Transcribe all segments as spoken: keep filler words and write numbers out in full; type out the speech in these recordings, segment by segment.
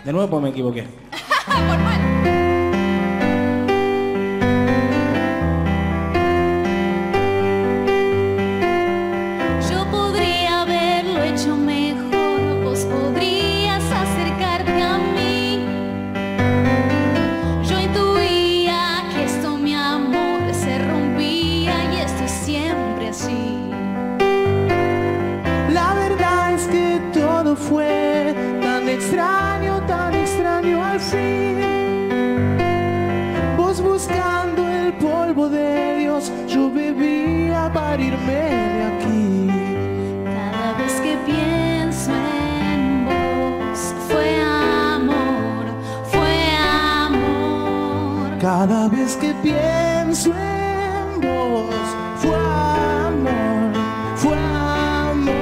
De nuevo pues me equivoqué. Yo podría haberlo hecho mejor, vos podrías acercarte a mí. Yo intuía que esto, mi amor, se rompía y esto es siempre así. La verdad es que todo fue tan extraño, tan extraño al fin. Vos buscando el polvo de Dios, yo bebía para irme de aquí. Cada vez que pienso en vos, fue amor, fue amor. Cada vez que pienso en vos, fue amor, fue amor.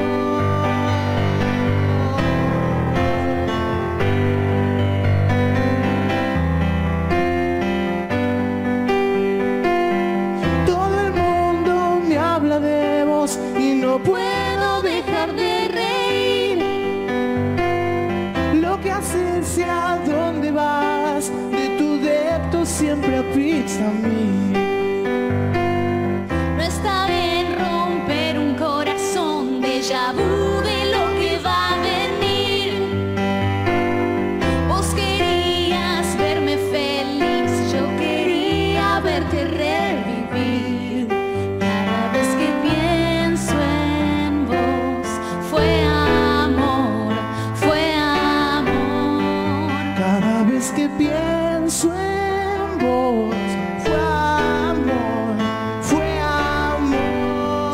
Todo el mundo me habla de vos y no puedo dejar de reír. Lo que haces y a dónde vas, de tu depto siempre apita a mí. No está bien romper un corazón, déjà vu de lo que va a venir. Vos querías verme feliz, yo quería verte revivir. Cada vez que pienso en vos, fue amor, fue amor. Cada vez que pienso en vos, fue amor, fue amor.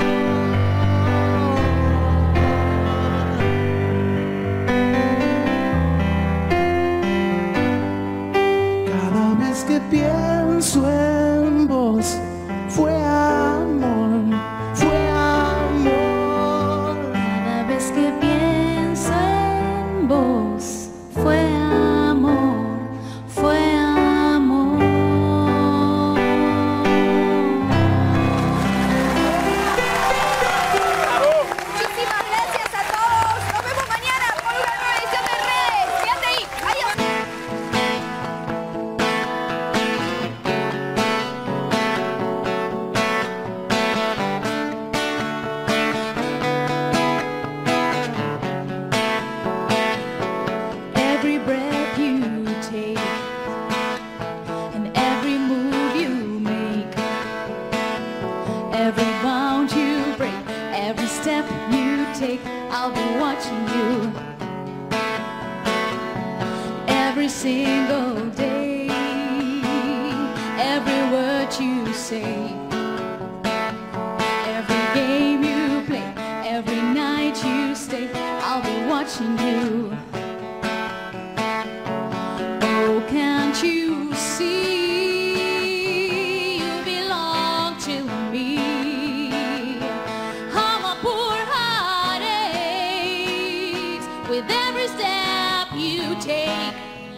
Cada vez que pienso en vos, fue amor, fue amor. Cada vez que pienso en vos, fue amor, fue amor. Muchísimas gracias a todos. Nos vemos mañana con una nueva edición de Redes. Quédate ahí. Adiós. Every breath you take and every move you make, every bound you break, every step you take, I'll be watching you every single day, every word you say, every game you play, every night you stay, I'll be watching you. Oh, can't you see you belong to me? How my poor heart aches with every step you take.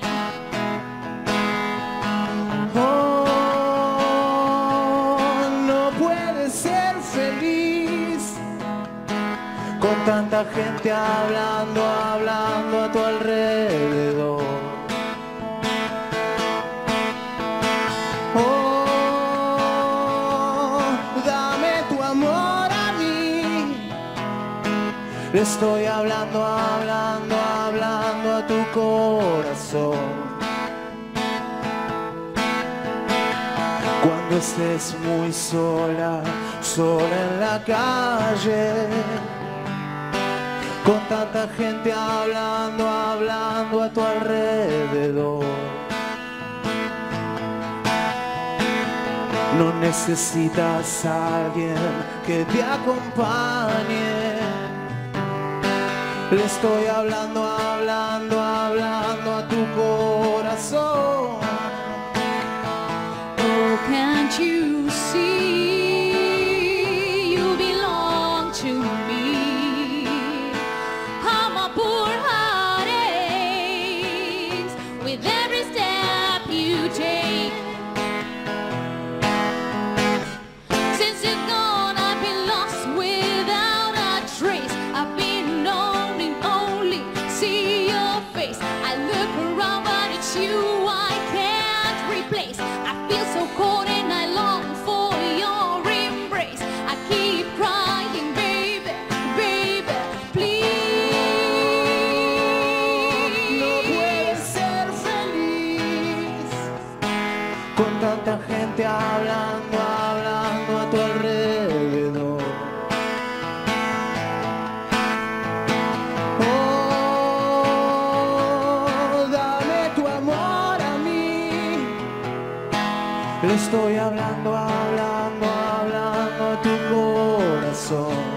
Oh, no puedes ser feliz con tanta gente hablando, hablando a tu alrededor. Oh, dame tu amor a mí. Le estoy hablando, hablando, hablando a tu corazón. Cuando estés muy sola, sola en la calle, con tanta gente hablando, hablando a tu alrededor. No necesitas a alguien que te acompañe. Le estoy hablando, hablando, hablando a tu corazón. Oh, can't you see you belong to me? How my poor heart aches with every step you take. Since you're gone, I've been lost without a trace. I've been known and only see your face. I look around. tanta gente hablando, hablando a tu alrededor. Oh, dame tu amor a mí. Le estoy hablando, hablando, hablando a tu corazón.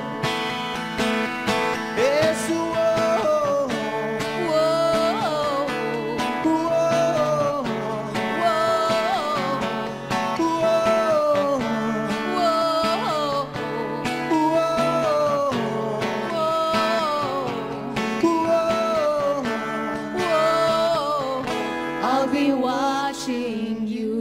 I'll be watching you.